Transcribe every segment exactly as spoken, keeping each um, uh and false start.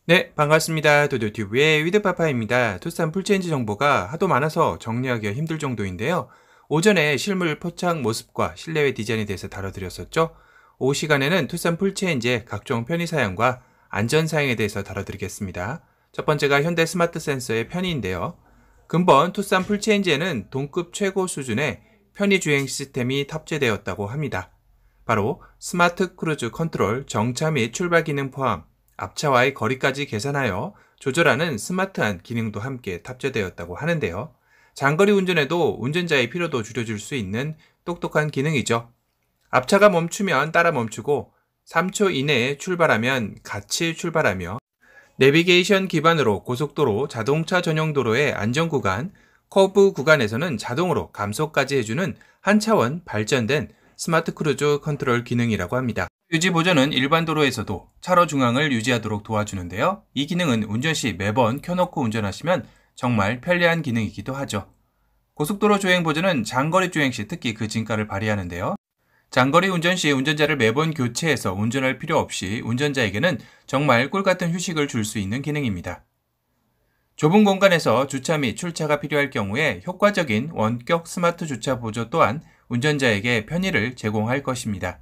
네, 반갑습니다. 도도튜브의 위드파파입니다. 투싼 풀체인지 정보가 하도 많아서 정리하기가 힘들 정도인데요. 오전에 실물 포착 모습과 실내외 디자인에 대해서 다뤄드렸었죠. 오후 시간에는 투싼 풀체인지의 각종 편의 사양과 안전 사양에 대해서 다뤄드리겠습니다. 첫 번째가 현대 스마트 센서의 편의인데요. 근본 투싼 풀체인지에는 동급 최고 수준의 편의 주행 시스템이 탑재되었다고 합니다. 바로 스마트 크루즈 컨트롤, 정차 및 출발 기능 포함, 앞차와의 거리까지 계산하여 조절하는 스마트한 기능도 함께 탑재되었다고 하는데요. 장거리 운전에도 운전자의 피로도 줄여줄 수 있는 똑똑한 기능이죠. 앞차가 멈추면 따라 멈추고 삼 초 이내에 출발하면 같이 출발하며 내비게이션 기반으로 고속도로, 자동차 전용 도로의 안전구간, 커브 구간에서는 자동으로 감속까지 해주는 한 차원 발전된 스마트 크루즈 컨트롤 기능이라고 합니다. 유지 보조는 일반 도로에서도 차로 중앙을 유지하도록 도와주는데요. 이 기능은 운전 시 매번 켜놓고 운전하시면 정말 편리한 기능이기도 하죠. 고속도로 주행 보조는 장거리 주행 시 특히 그 진가를 발휘하는데요. 장거리 운전 시 운전자를 매번 교체해서 운전할 필요 없이 운전자에게는 정말 꿀같은 휴식을 줄 수 있는 기능입니다. 좁은 공간에서 주차 및 출차가 필요할 경우에 효과적인 원격 스마트 주차 보조 또한 운전자에게 편의를 제공할 것입니다.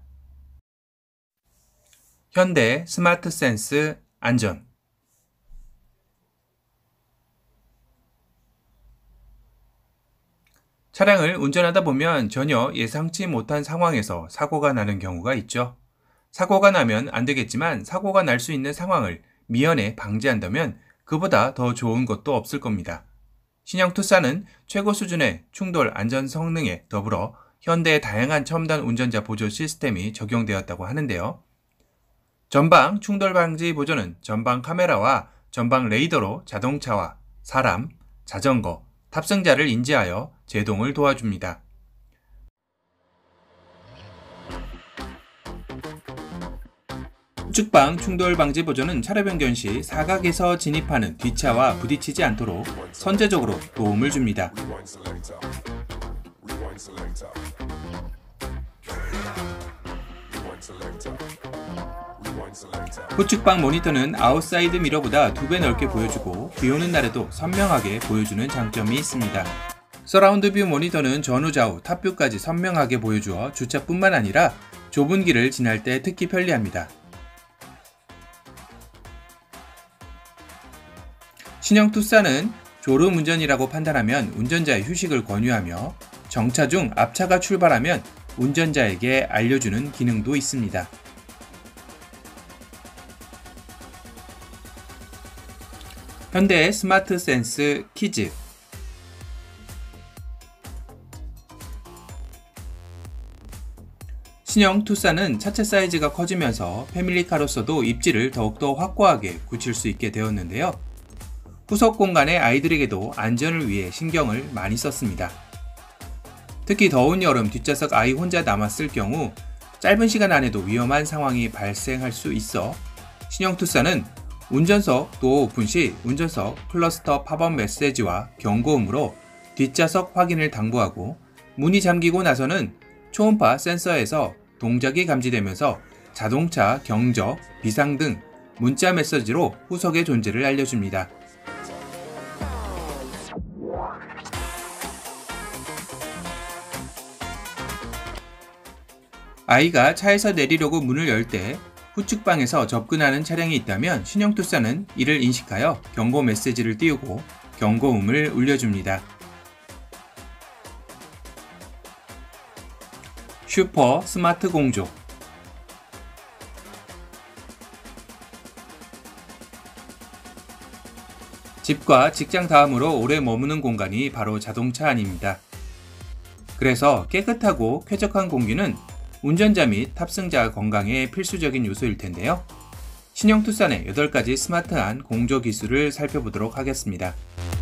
현대 스마트 센스 안전. 차량을 운전하다 보면 전혀 예상치 못한 상황에서 사고가 나는 경우가 있죠. 사고가 나면 안 되겠지만 사고가 날 수 있는 상황을 미연에 방지한다면 그보다 더 좋은 것도 없을 겁니다. 신형 투싼은 최고 수준의 충돌 안전 성능에 더불어 현대의 다양한 첨단 운전자 보조 시스템이 적용되었다고 하는데요. 전방 충돌 방지 보조는 전방 카메라와 전방 레이더로 자동차와 사람, 자전거, 탑승자를 인지하여 제동을 도와줍니다. 우측방 충돌 방지 보조는 차로 변경 시 사각에서 진입하는 뒷차와 부딪히지 않도록 선제적으로 도움을 줍니다. 후측방 모니터는 아웃사이드 미러보다 두 배 넓게 보여주고 비오는 날에도 선명하게 보여주는 장점이 있습니다. 서라운드 뷰 모니터는 전후 좌우 탑뷰까지 선명하게 보여주어 주차뿐만 아니라 좁은 길을 지날 때 특히 편리합니다. 신형 투싼은 졸음 운전이라고 판단하면 운전자의 휴식을 권유하며 정차 중 앞차가 출발하면 운전자에게 알려주는 기능도 있습니다. 현대의 스마트 센스 키즈. 신형 투싼은 차체 사이즈가 커지면서 패밀리카로서도 입지를 더욱더 확고하게 굳힐 수 있게 되었는데요. 후석 공간의 아이들에게도 안전을 위해 신경을 많이 썼습니다. 특히 더운 여름 뒷좌석 아이 혼자 남았을 경우 짧은 시간 안에도 위험한 상황이 발생할 수 있어 신형 투싼은 운전석 도어 오픈 시 운전석 클러스터 팝업 메시지와 경고음으로 뒷좌석 확인을 당부하고 문이 잠기고 나서는 초음파 센서에서 동작이 감지되면서 자동차 경적, 비상 등 문자 메시지로 후석의 존재를 알려줍니다. 아이가 차에서 내리려고 문을 열 때 후측방에서 접근하는 차량이 있다면 신형 투싼은 이를 인식하여 경고 메시지를 띄우고 경고음을 울려줍니다. 슈퍼 스마트 공조. 집과 직장 다음으로 오래 머무는 공간이 바로 자동차 안입니다. 그래서 깨끗하고 쾌적한 공기는 운전자 및 탑승자 건강에 필수적인 요소일 텐데요. 신형 투싼의 여덟 가지 스마트한 공조 기술을 살펴보도록 하겠습니다.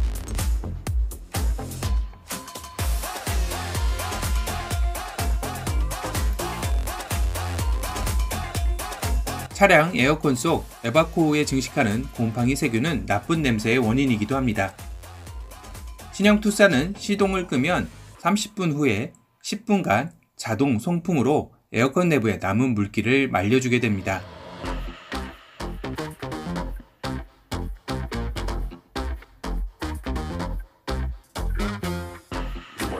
차량 에어컨 속 에바코 후에 증식하는 곰팡이 세균은 나쁜 냄새의 원인이기도 합니다. 신형 투싼은 시동을 끄면 삼십 분 후에 십 분간 자동 송풍으로 에어컨 내부에 남은 물기를 말려주게 됩니다.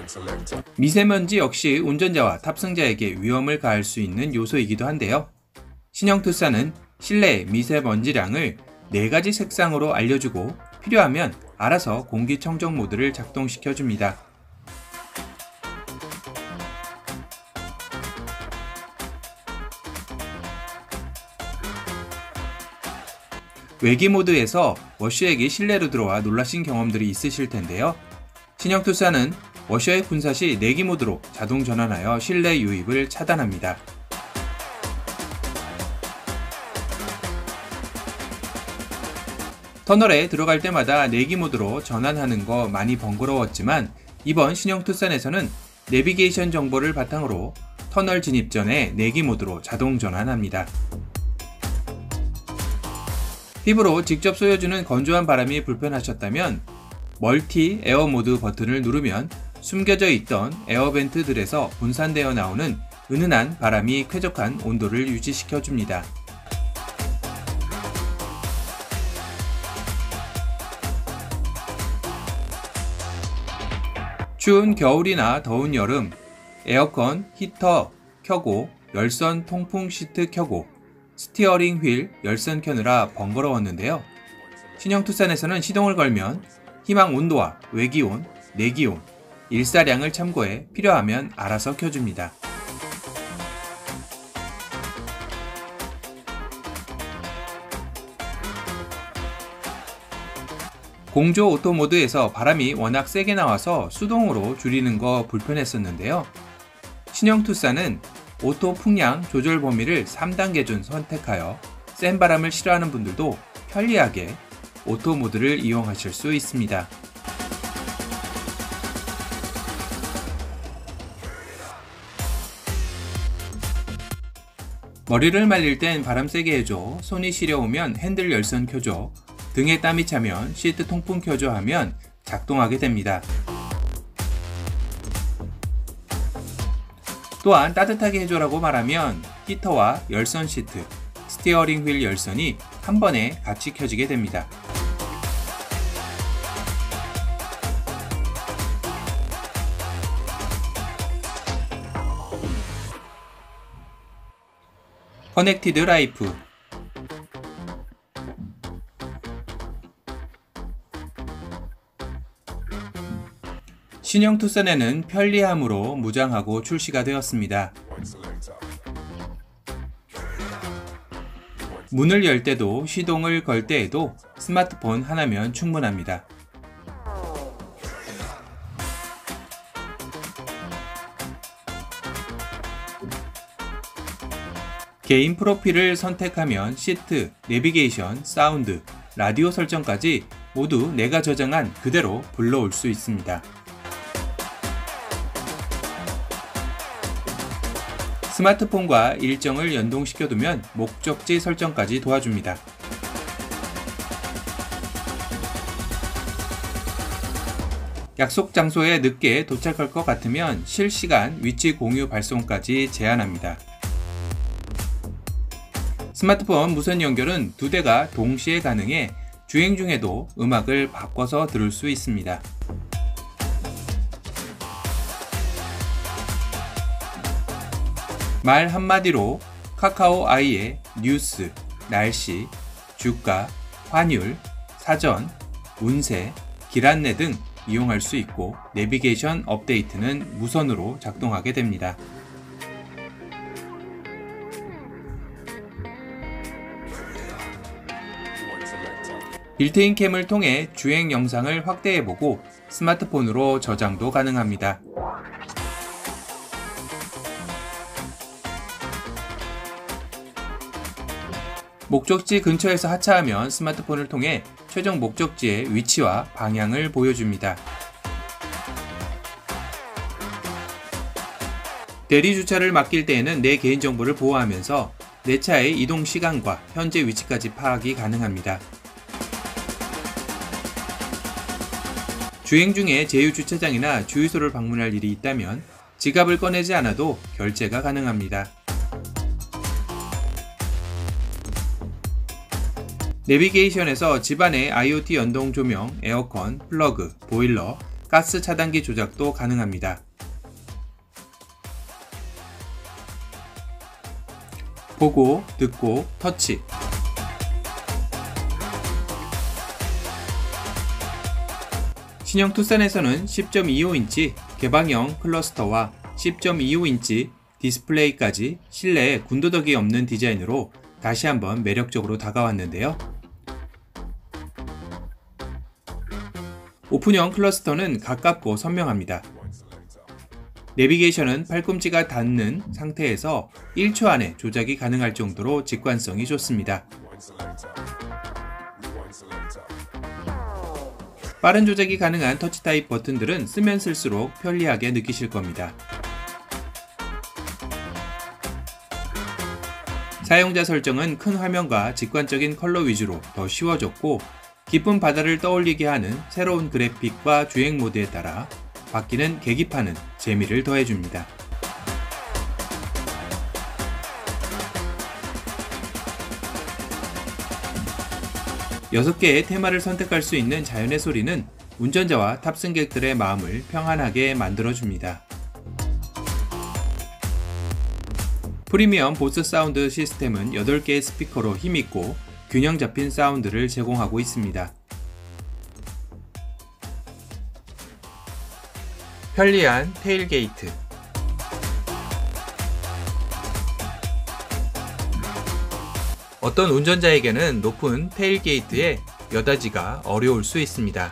미세먼지 역시 운전자와 탑승자에게 위험을 가할 수 있는 요소이기도 한데요. 신형 투싼은 실내 미세먼지량을 네 가지 색상으로 알려주고 필요하면 알아서 공기청정 모드를 작동시켜줍니다. 외기 모드에서 워셔액이 실내로 들어와 놀라신 경험들이 있으실 텐데요. 신형 투싼은 워셔액 분사 시 내기 모드로 자동 전환하여 실내 유입을 차단합니다. 터널에 들어갈 때마다 내기 모드로 전환하는 거 많이 번거로웠지만 이번 신형 투싼에서는 내비게이션 정보를 바탕으로 터널 진입 전에 내기 모드로 자동 전환합니다. 피부로 직접 쏘여주는 건조한 바람이 불편하셨다면 멀티 에어 모드 버튼을 누르면 숨겨져 있던 에어벤트들에서 분산되어 나오는 은은한 바람이 쾌적한 온도를 유지시켜줍니다. 추운 겨울이나 더운 여름, 에어컨, 히터 켜고 열선 통풍 시트 켜고 스티어링 휠 열선 켜느라 번거로웠는데요. 신형 투싼에서는 시동을 걸면 희망 온도와 외기온, 내기온, 일사량을 참고해 필요하면 알아서 켜줍니다. 공조 오토 모드에서 바람이 워낙 세게 나와서 수동으로 줄이는 거 불편했었는데요. 신형 투싼은 오토 풍량 조절 범위를 삼 단계 준 선택하여 센 바람을 싫어하는 분들도 편리하게 오토 모드를 이용하실 수 있습니다. 머리를 말릴 땐 바람 세게 해줘, 손이 시려우면 핸들 열선 켜줘, 등에 땀이 차면 시트 통풍 켜줘 하면 작동하게 됩니다. 또한 따뜻하게 해줘라고 말하면 히터와 열선 시트, 스티어링 휠 열선이 한 번에 같이 켜지게 됩니다. 커넥티드 라이프 신형 투싼에는 편리함으로 무장하고 출시가 되었습니다. 문을 열 때도 시동을 걸 때에도 스마트폰 하나면 충분합니다. 개인 프로필을 선택하면 시트, 내비게이션, 사운드, 라디오 설정까지 모두 내가 저장한 그대로 불러올 수 있습니다. 스마트폰과 일정을 연동시켜두면 목적지 설정까지 도와줍니다. 약속 장소에 늦게 도착할 것 같으면 실시간 위치 공유 발송까지 제한합니다. 스마트폰 무선 연결은 두 대가 동시에 가능해 주행 중에도 음악을 바꿔서 들을 수 있습니다. 말 한마디로 카카오 아이의 뉴스, 날씨, 주가, 환율, 사전, 운세, 길 안내 등 이용할 수 있고 내비게이션 업데이트는 무선으로 작동하게 됩니다. 빌트인 캠을 통해 주행 영상을 확대해보고 스마트폰으로 저장도 가능합니다. 목적지 근처에서 하차하면 스마트폰을 통해 최종 목적지의 위치와 방향을 보여줍니다. 대리 주차를 맡길 때에는 내 개인정보를 보호하면서 내 차의 이동 시간과 현재 위치까지 파악이 가능합니다. 주행 중에 제휴 주차장이나 주유소를 방문할 일이 있다면 지갑을 꺼내지 않아도 결제가 가능합니다. 내비게이션에서 집안의 아이오티 연동 조명, 에어컨, 플러그, 보일러, 가스 차단기 조작도 가능합니다. 보고, 듣고, 터치. 신형 투싼에서는 십 점 이오 인치 개방형 클러스터와 십 점 이오 인치 디스플레이까지 실내에 군더더기 없는 디자인으로 다시 한번 매력적으로 다가왔는데요. 오픈형 클러스터는 가깝고 선명합니다. 내비게이션은 팔꿈치가 닿는 상태에서 일 초 안에 조작이 가능할 정도로 직관성이 좋습니다. 빠른 조작이 가능한 터치 타입 버튼들은 쓰면 쓸수록 편리하게 느끼실 겁니다. 사용자 설정은 큰 화면과 직관적인 컬러 위주로 더 쉬워졌고, 깊은 바다를 떠올리게 하는 새로운 그래픽과 주행 모드에 따라 바뀌는 계기판은 재미를 더해줍니다. 여섯 개의 테마를 선택할 수 있는 자연의 소리는 운전자와 탑승객들의 마음을 평안하게 만들어줍니다. 프리미엄 보스 사운드 시스템은 여덟 개의 스피커로 힘있고 균형 잡힌 사운드를 제공하고 있습니다. 편리한 테일게이트. 어떤 운전자에게는 높은 테일게이트에 여닫이가 어려울 수 있습니다.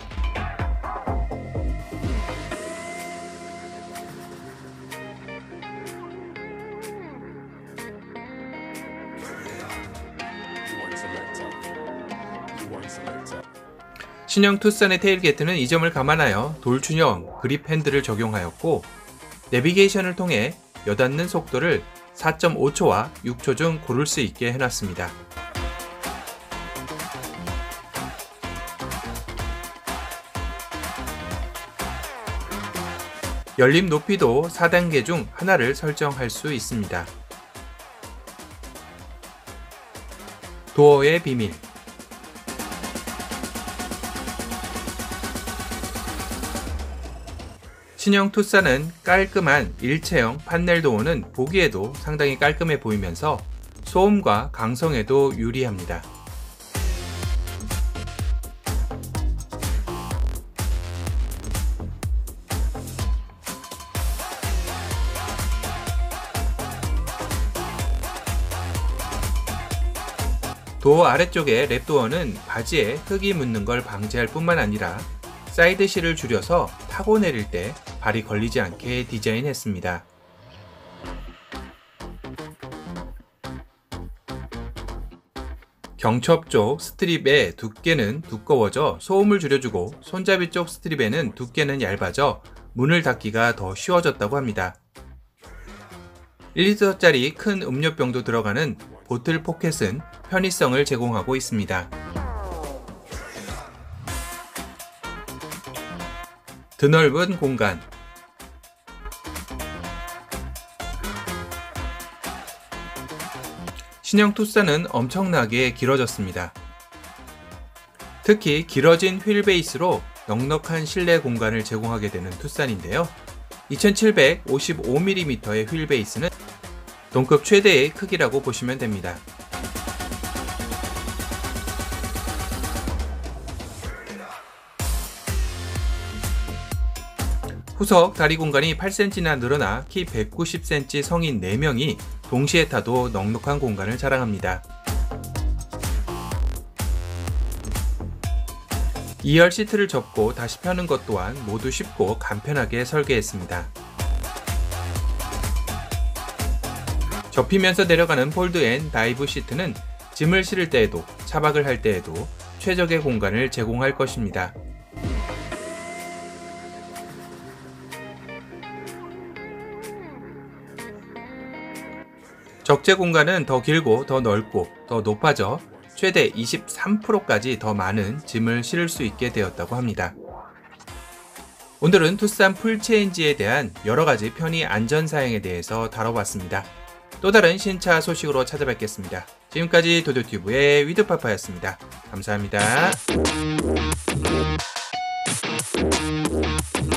신형 투싼의 테일게이트는 이 점을 감안하여 돌출형 그립 핸들을 적용하였고, 내비게이션을 통해 여닫는 속도를 사 점 오 초와 육 초 중 고를 수 있게 해놨습니다. 열림 높이도 사 단계 중 하나를 설정할 수 있습니다. 도어의 비밀. 신형 투싼은 깔끔한 일체형 판넬 도어는 보기에도 상당히 깔끔해 보이면서 소음과 강성에도 유리합니다. 도어 아래쪽의 랩도어는 바지에 흙이 묻는 걸 방지할 뿐만 아니라 사이드실을 줄여서 타고 내릴 때 발이 걸리지 않게 디자인했습니다. 경첩 쪽 스트립의 두께는 두꺼워져 소음을 줄여주고, 손잡이 쪽 스트립에는 두께는 얇아져 문을 닫기가 더 쉬워졌다고 합니다. 일 리터짜리 큰 음료병도 들어가는 보틀 포켓은 편의성을 제공하고 있습니다. 드넓은 공간. 신형 투싼은 엄청나게 길어졌습니다. 특히 길어진 휠 베이스로 넉넉한 실내 공간을 제공하게 되는 투싼인데요. 이천칠백오십오 밀리미터의 휠 베이스는 동급 최대의 크기라고 보시면 됩니다. 후석 다리 공간이 팔 센티미터나 늘어나 키 백구십 센티미터 성인 네 명이 동시에 타도 넉넉한 공간을 자랑합니다. 이 열 시트를 접고 다시 펴는 것 또한 모두 쉽고 간편하게 설계했습니다. 접히면서 내려가는 폴드 앤 다이브 시트는 짐을 실을 때에도 차박을 할 때에도 최적의 공간을 제공할 것입니다. 적재 공간은 더 길고 더 넓고 더 높아져 최대 이십삼 퍼센트까지 더 많은 짐을 실을 수 있게 되었다고 합니다. 오늘은 투싼 풀체인지에 대한 여러가지 편의 안전 사양에 대해서 다뤄봤습니다. 또 다른 신차 소식으로 찾아뵙겠습니다. 지금까지 도도튜브의 위드파파였습니다. 감사합니다.